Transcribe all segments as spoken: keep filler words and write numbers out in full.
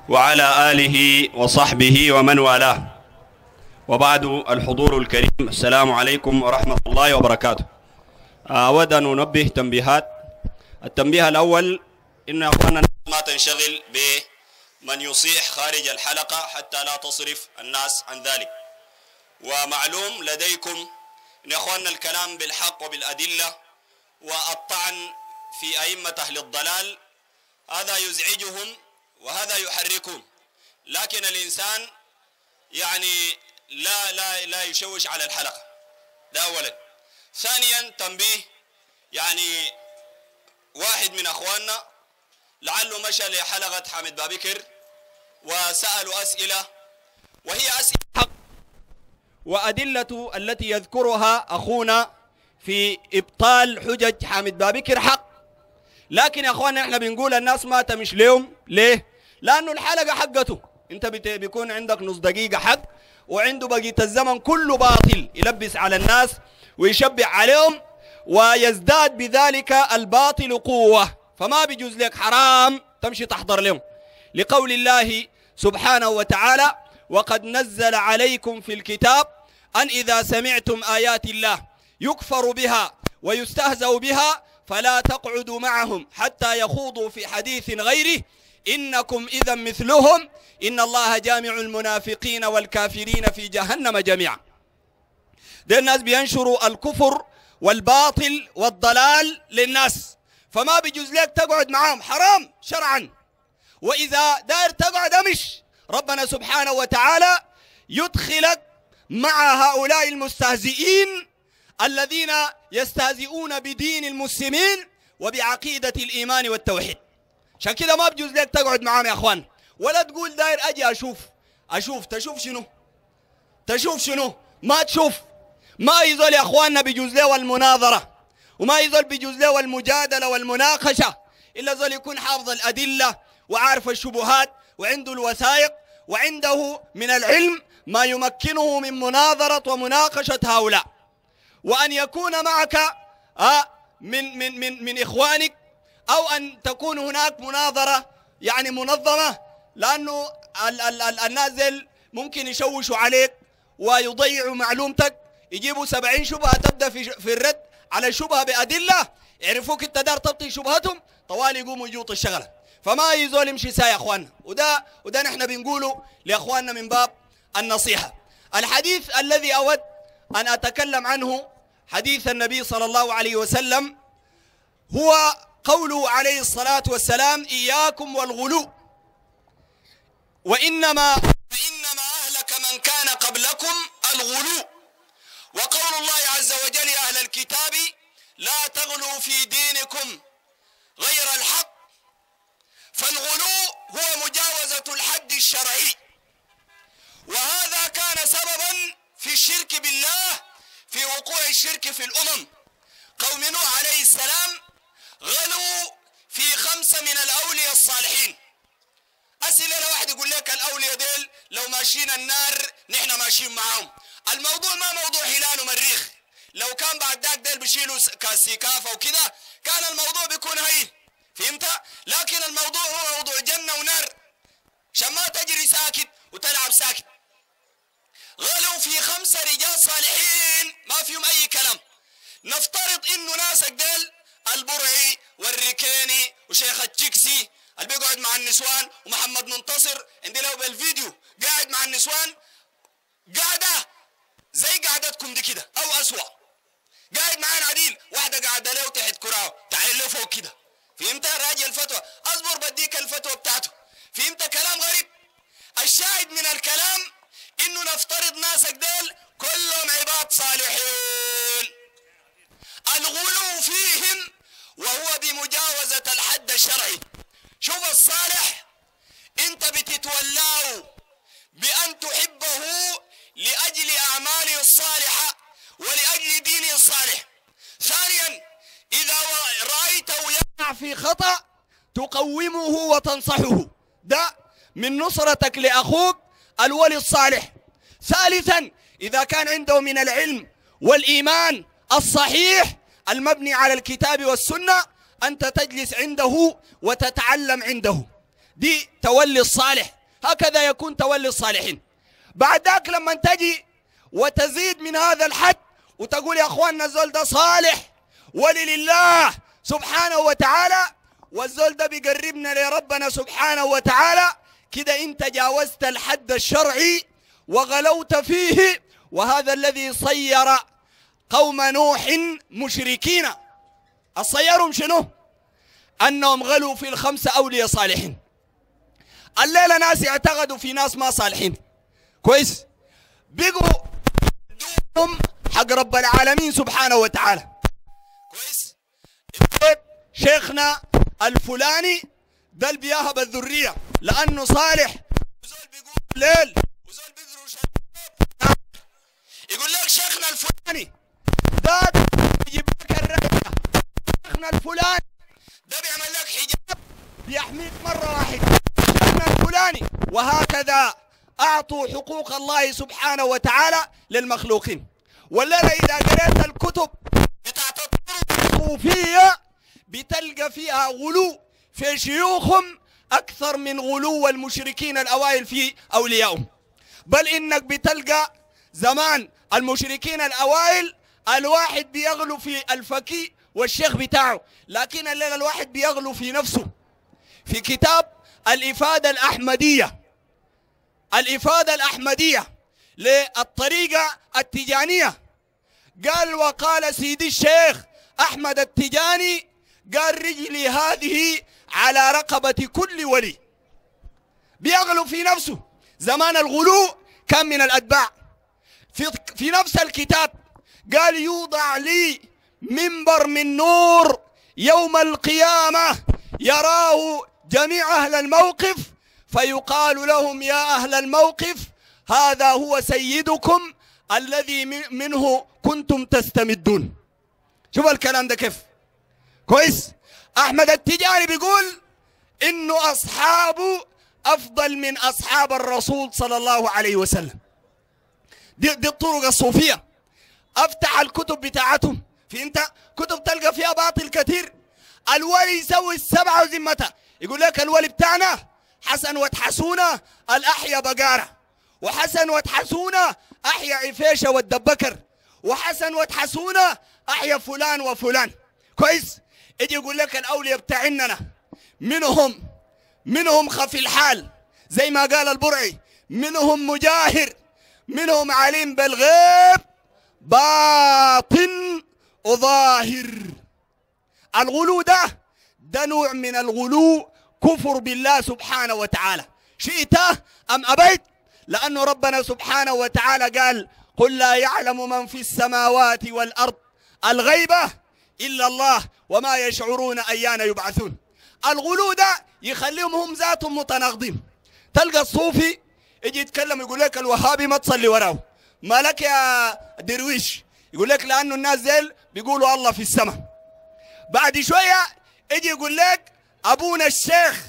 وعلى آله وصحبه ومن والاه، وبعد. الحضور الكريم، السلام عليكم ورحمة الله وبركاته. أود أن ننبه تنبيهات. التنبيه الأول إن أخواننا ما تنشغل بمن يصيح خارج الحلقة حتى لا تصرف الناس عن ذلك. ومعلوم لديكم إن أخواننا الكلام بالحق وبالأدلة والطعن في أئمة أهل الضلال هذا يزعجهم وهذا يحركهم، لكن الإنسان يعني لا لا لا يشوش على الحلقة. ده أولا. ثانيا تنبيه، يعني واحد من أخواننا لعله مشى لحلقة حامد بابكر وسألوا أسئلة وهي أسئلة حق، وأدلة التي يذكرها أخونا في إبطال حجج حامد بابكر حق، لكن يا أخواننا إحنا بنقول الناس ما تمش ليهم. ليه؟ لأنه الحلقة حقته، أنت بيكون عندك نص دقيقة حق وعنده بقية الزمن كله باطل يلبس على الناس ويشبع عليهم ويزداد بذلك الباطل قوة، فما بيجوز لك، حرام تمشي تحضر لهم، لقول الله سبحانه وتعالى: وقد نزل عليكم في الكتاب أن إذا سمعتم آيات الله يكفر بها ويستهزأ بها فلا تقعدوا معهم حتى يخوضوا في حديث غيره إنكم إذا مثلهم إن الله جامع المنافقين والكافرين في جهنم جميعا. ده الناس بينشروا الكفر والباطل والضلال للناس، فما بيجوز لك تقعد معهم، حرام شرعا. وإذا داير تقعد أمش، ربنا سبحانه وتعالى يدخلك مع هؤلاء المستهزئين الذين يستهزئون بدين المسلمين وبعقيدة الإيمان والتوحيد. عشان كده ما بيجوز لك تقعد معهم يا أخوان، ولا تقول داير أجي أشوف أشوف تشوف شنو؟ تشوف شنو؟ ما تشوف. ما يزول يا أخواننا بيجوز له المناظرة، وما يزول بيجوز له المجادلة والمناقشة إلا زول يكون حافظ الأدلة وعارف الشبهات وعنده الوثائق وعنده من العلم ما يمكنه من مناظرة ومناقشة هؤلاء، وأن يكون معك من من من من إخوانك، أو أن تكون هناك مناظرة يعني منظمة، لأنه ال ال ال النازل ممكن يشوشوا عليك ويضيعوا معلومتك، يجيبوا سبعين شبهة تبدأ في في الرد على الشبهة بأدلة، يعرفوك أنت دار تبطي شبهتهم طوال يقوموا يجوطوا الشغلة. فما يزول يمشي ساي يا أخواننا، وده وده نحن بنقوله لأخواننا من باب النصيحة. الحديث الذي أود أن أتكلم عنه حديث النبي صلى الله عليه وسلم، هو قوله عليه الصلاة والسلام: إياكم والغلو، وإنما فإنما أهلك من كان قبلكم الغلو. وقول الله عز وجل: يا أهل الكتاب لا تغلوا في دينكم غير الحق. فالغلو هو مجاوزة الحد الشرعي، وهذا كان سببا في الشرك بالله، في وقوع الشرك في الأمم. قوم نوح عليه السلام غلوا في خمسة من الأولياء الصالحين. أسئلة لواحد يقول لك الأولياء ديل لو ماشيين النار نحن ماشيين معاهم. الموضوع ما موضوع هلال ومريخ، لو كان بعد ذاك ديل بيشيلوا كاسيكافة وكذا كان الموضوع بيكون هين، فهمت؟ لكن الموضوع هو موضوع جنة ونار، عشان ما تجري ساكت وتلعب ساكت. غلوا في خمسة رجال صالحين ما فيهم أي كلام. نفترض إنه ناسك ديل البرعي والركيني وشيخ التشيكسي اللي بيقعد مع النسوان، ومحمد منتصر عندي له بالفيديو قاعد مع النسوان قاعدة زي قعدتكم دي كده أو أسوأ. قاعد معانا عديل، واحدة قاعدة له تحت كراعه، تعال له فوق كده، فهمت؟ راجع الفتوى، أصبر بديك الفتوى بتاعته، فهمت؟ كلام غريب. الشاهد من الكلام إنه نفترض ناسك ديل كلهم عباد صالحين، الغلو فيهم وهو بمجاوزة الحد الشرعي. شوف الصالح انت بتتولاه بأن تحبه لأجل أعماله الصالحة ولأجل دينه الصالح. ثانيا إذا رأيته يقع في خطأ تقومه وتنصحه، ده من نصرتك لأخوك الولي الصالح. ثالثا إذا كان عنده من العلم والإيمان الصحيح المبني على الكتاب والسنة أنت تجلس عنده وتتعلم عنده. دي تولي الصالح، هكذا يكون تولي الصالحين. بعد ذاك لما تجي وتزيد من هذا الحد وتقول يا اخواننا الزول ده صالح ولي لله سبحانه وتعالى، والزول ده بيقربنا لربنا سبحانه وتعالى، كده انت جاوزت الحد الشرعي وغلوت فيه. وهذا الذي صير قوم نوح مشركين. الصيرهم شنو؟ انهم غلوا في الخمسه اولياء صالحين. الليله ناس اعتقدوا في ناس ما صالحين، كويس، بقوا دوم حق رب العالمين سبحانه وتعالى، كويس. شيخنا الفلاني ده اللي بيهب الذريه لانه صالح، وزول بيقول ليل وزول بيقروا شباب، يقول لك شيخنا الفلاني ده بيجيب لك الرحله، شيخنا الفلاني ده بيعمل لك حجاب بيحميك مره واحده، شيخنا الفلاني. وهكذا اعطوا حقوق الله سبحانه وتعالى للمخلوقين. والليله اذا قريت الكتب بتاعت الطرق الصوفيه بتلقى فيها غلو في شيوخهم اكثر من غلو المشركين الاوائل في اوليائهم. بل انك بتلقى زمان المشركين الاوائل الواحد بيغلو في الفقيه والشيخ بتاعه، لكن الليله الواحد بيغلو في نفسه. في كتاب الافاده الاحمديه، الافاده الاحمديه للطريقه التجانيه، قال وقال سيدي الشيخ احمد التجاني، قال رجلي هذه على رقبه كل ولي. بيغلو في نفسه. زمان الغلو كان من الاتباع. في في نفس الكتاب قال يوضع لي منبر من نور يوم القيامه يراه جميع اهل الموقف، فيقال لهم يا اهل الموقف هذا هو سيدكم الذي منه كنتم تستمدون. شوف الكلام ده كيف، كويس. احمد التجاني بيقول انه اصحابه افضل من اصحاب الرسول صلى الله عليه وسلم. دي, دي الطرق الصوفيه. افتح الكتب بتاعتهم، في انت كتب تلقى فيها باطل كثير. الولي يسوي السبعه وذمته، يقول لك الولي بتاعنا حسن وتحسونه الاحيا بقاره، وحسن وتحسونه احيا عفيشه والدبكر، وحسن وتحسونه احيا فلان وفلان، كويس. يجي يقول لك الاولياء بتاعنا منهم منهم خفي الحال زي ما قال البرعي، منهم مجاهر، منهم عليم بالغيب باطن وظاهر. الغلو ده ده نوع من الغلو، كفر بالله سبحانه وتعالى، شئت ام ابيت، لانه ربنا سبحانه وتعالى قال قل لا يعلم من في السماوات والارض الغيبه الا الله وما يشعرون ايان يبعثون. الغلو ده يخليهم هم ذاتهم متناقضين. تلقى الصوفي يجي يتكلم يقول لك الوهابي ما تصلي وراه، مالك يا درويش، يقول لك لانه الناس ديل بيقولوا الله في السماء. بعد شويه يجي يقول لك ابونا الشيخ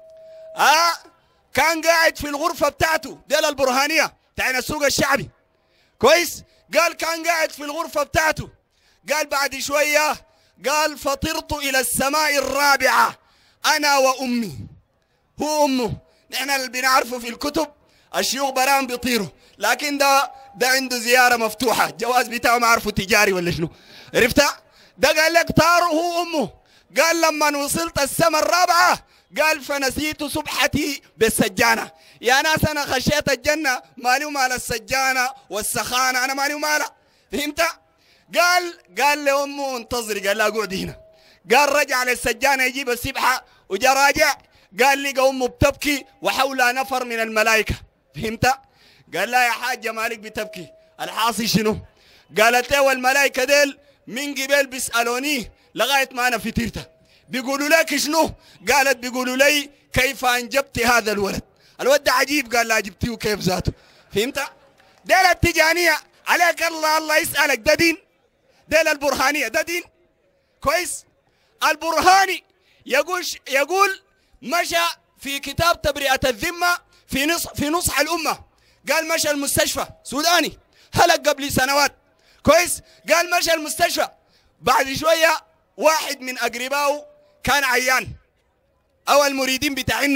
ها كان قاعد في الغرفه بتاعته ديل البرهانيه بتاعنا السوق الشعبي، كويس. قال كان قاعد في الغرفه بتاعته، قال بعد شويه قال فطرت الى السماء الرابعه انا وامي. هو امه، نحن اللي بنعرفه في الكتب الشيوخ برام بيطيروا، لكن ده ده عنده زياره مفتوحه، الجواز بتاعه ما عارفه تجاري ولا شنو، عرفتها؟ ده قال لك طار هو امه. قال لما وصلت السماء الرابعه قال فنسيت سبحتي بالسجانه. يا ناس انا خشيت الجنه، مالي ومال السجانه والسخانه، انا مالي ومالها، فهمت؟ قال قال لامه انتظري، قال لا اقعدي هنا. قال رجع للسجانه يجيب السبحه وجا راجع، قال لقى امه بتبكي وحولها نفر من الملائكه، فهمت؟ قال لا يا حاجه مالك بتبكي، الحاصل شنو؟ قالت له والملائكه ديل من قبل بيسالوني لغايه ما انا فطرت، بيقولوا لك شنو؟ قالت بيقولوا لي كيف انجبت هذا الولد؟ الولد ده عجيب. قال لا جبتيه كيف ذاته، فهمت؟ ديل التجانيه عليك الله الله يسالك، ده دين؟ ديل البرهانيه ده دين؟ كويس. البرهاني يقول يقول مشى في كتاب تبرئه الذمه في نصح في نصح الامه، قال مشى المستشفى سوداني هلك قبل سنوات، كويس. قال مشى المستشفى، بعد شويه واحد من اقربائه كان عيان او المريدين بتاعينهم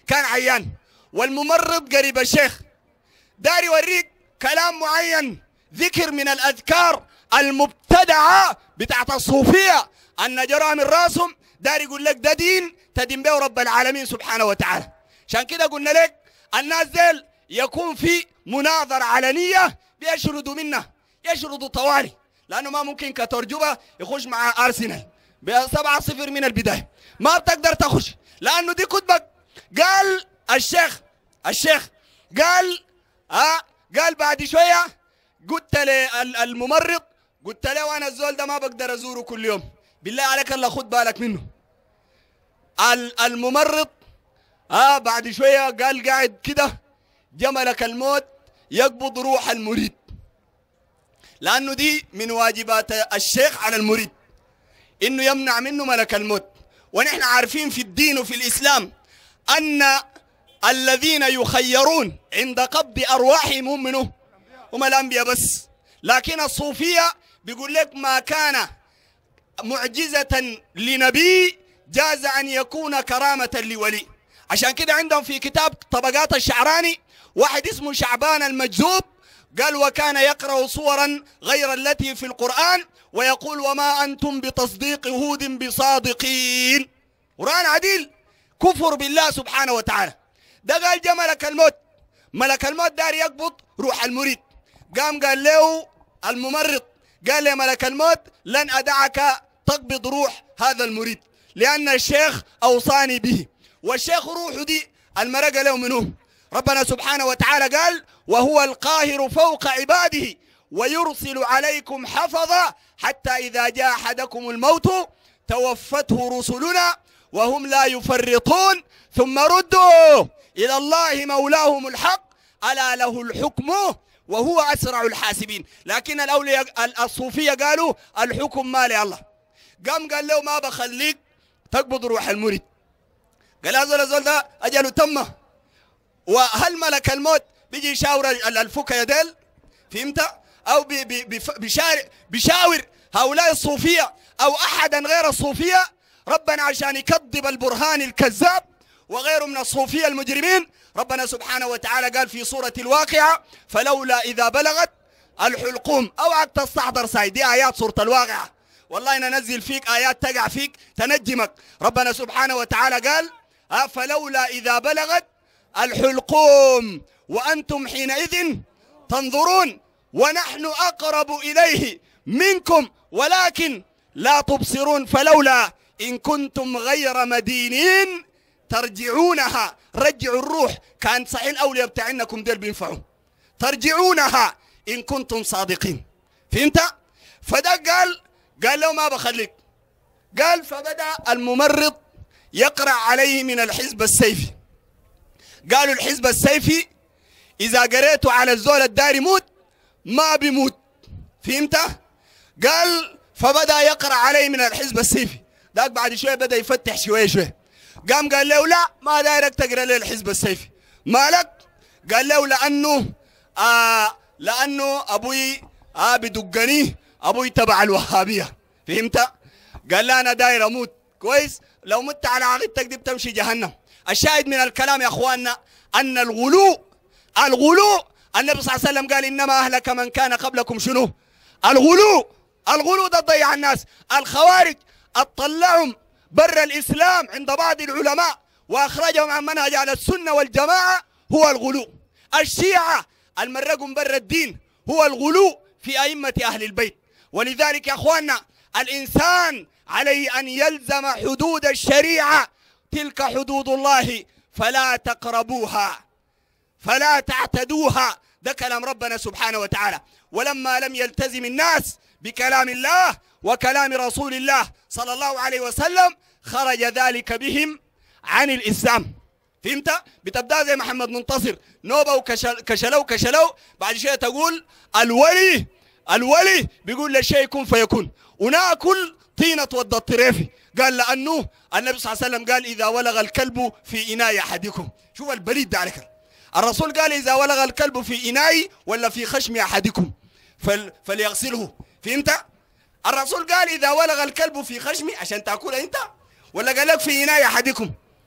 كان عيان، والممرض قريب الشيخ دار يوريك كلام معين، ذكر من الأذكار المبتدعة بتاعت الصوفية أن جرى من راسهم، دار يقول لك ده دين تدين به رب العالمين سبحانه وتعالى. عشان كده قلنا لك الناس ديل يكون في مناظرة علنية بيشردوا منها، يشردوا طوالي، لأنه ما ممكن كترجبة يخش مع أرسنال بسبعة صفر من البداية، ما بتقدر تخش لأنه دي كتبك. قال الشيخ الشيخ قال ها قال بعد شوية قلت للممرض، قلت له وانا الزول ده ما بقدر ازوره كل يوم، بالله عليك الله خد بالك منه. الممرض ها بعد شوية قال قاعد كده جا ملك الموت يقبض روح المريد، لأنه دي من واجبات الشيخ على المريد إنه يمنع منه ملك الموت. ونحن عارفين في الدين وفي الإسلام أن الذين يخيرون عند قبض أرواحهم هم منه هم الأنبياء بس، لكن الصوفية بيقول لك ما كان معجزة لنبي جاز أن يكون كرامة لولي. عشان كده عندهم في كتاب طبقات الشعراني واحد اسمه شعبان المجذوب قال وكان يقرأ صورا غير التي في القرآن ويقول وما أنتم بتصديق هود بصادقين. قرآن عديل كفر بالله سبحانه وتعالى. ده قال جاء ملك الموت، ملك الموت دار يقبض روح المريد، قام قال له الممرض قال له ملك الموت لن أدعك تقبض روح هذا المريد لأن الشيخ أوصاني به، والشيخ روحه دي المرقة له منه. ربنا سبحانه وتعالى قال وهو القاهر فوق عباده ويرسل عليكم حفظا حتى إذا جاء أحدكم الموت توفته رسلنا وهم لا يفرطون ثم ردوا إلى الله مولاهم الحق ألا له الحكم وهو أسرع الحاسبين. لكن الأولياء الصوفية قالوا الحكم ما لي الله. قام قال له ما بخليك تقبض روح المريد. قال هذا الزول ده أجله تمه، وهل ملك الموت بيجي يشاور الفكة يدل فهمت أو بي بي بيشاور, بيشاور هؤلاء الصوفية أو أحدا غير الصوفية؟ ربنا عشان يكذب البرهان الكذاب وغيره من الصوفية المجرمين، ربنا سبحانه وتعالى قال في سورة الواقعة فلولا إذا بلغت الحلقوم. أوعك تستحضر ساي دي آيات سورة الواقعة، والله ننزل فيك آيات تقع فيك تنجمك. ربنا سبحانه وتعالى قال فلولا إذا بلغت الحلقوم وأنتم حينئذ تنظرون ونحن أقرب إليه منكم ولكن لا تبصرون فلولا إن كنتم غير مدينين ترجعونها. رجعوا الروح، كان صحيح الأولياء بتاعنكم ديل بينفعوا، ترجعونها إن كنتم صادقين. فهمت؟ فده قال قال له ما بخليك. قال فبدأ الممرض يقرأ عليه من الحزب السيفي. قالوا الحزب السيفي إذا قريته على الزول الدار يموت ما بيموت. فهمت؟ قال فبدأ يقرأ عليه من الحزب السيفي. ذاك بعد شوية بدأ يفتح شوية شوية. قام قال له لا ما دايرك تقرأ لي الحزب السيفي. مالك؟ قال له لأنه آه لأنه أبوي آه بدقني أبوي تبع الوهابية. فهمت؟ قال لا أنا داير أموت كويس، لو مت على عقيدتك دي بتمشي جهنم. الشاهد من الكلام يا أخواننا أن الغلو الغلو النبي صلى الله عليه وسلم قال إنما أهلك من كان قبلكم شنو؟ الغلو. الغلو ده ضيع الناس. الخوارج اطلعهم بر الإسلام عند بعض العلماء وأخرجهم عن منهج على السنة والجماعة هو الغلو. الشيعة المرقهم بر الدين هو الغلو في أئمة أهل البيت. ولذلك يا أخواننا الإنسان عليه أن يلزم حدود الشريعة، تلك حدود الله فلا تقربوها فلا تعتدوها. ده كلام ربنا سبحانه وتعالى. ولما لم يلتزم الناس بكلام الله وكلام رسول الله صلى الله عليه وسلم خرج ذلك بهم عن الإسلام. فهمت؟ بتبدأ زي محمد منتصر نوبة وكشلو كشلو بعد شيء تقول الولي الولي بيقول للشيء كن فيكون وناكل طينة ود الطريفي. قال لأنه النبي صلى الله عليه وسلم قال إذا ولغ الكلب في إناء أحدكم. شوف البليد ده عليك. الرسول قال إذا ولغ الكلب في إناء ولا في خشم أحدكم فل فليغسله. فهمت؟ الرسول قال إذا ولغ الكلب في خشمي عشان تأكله أنت، ولا قال لك في إناء أحدكم؟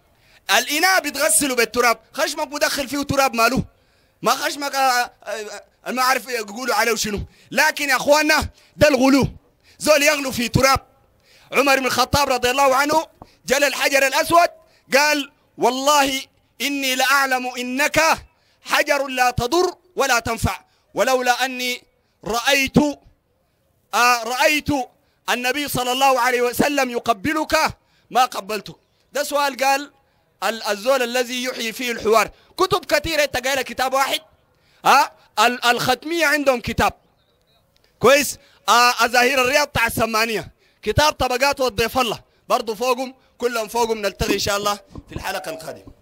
الإناء بتغسله بالتراب، خشمك مدخل فيه تراب ماله؟ ما خشمك آه آه ما أعرف يقولوا عليه شنو. لكن يا أخواننا ده الغلو، زول يغلو في تراب. عمر بن الخطاب رضي الله عنه جل الحجر الأسود قال والله إني لأعلم إنك حجر لا تضر ولا تنفع، ولولا أني رأيت آه رأيت النبي صلى الله عليه وسلم يقبلك ما قبلتك. ده سؤال قال الزول الذي يحيي فيه الحوار. كتب كثيرة تقال كتاب واحد. ها آه الختمية عندهم كتاب كويس. آه الظاهرة الرياض تاع السمانية كتاب طبقات والضيف الله برضو فوقهم، كلهم فوقهم. نلتقي إن شاء الله في الحلقة القادمة.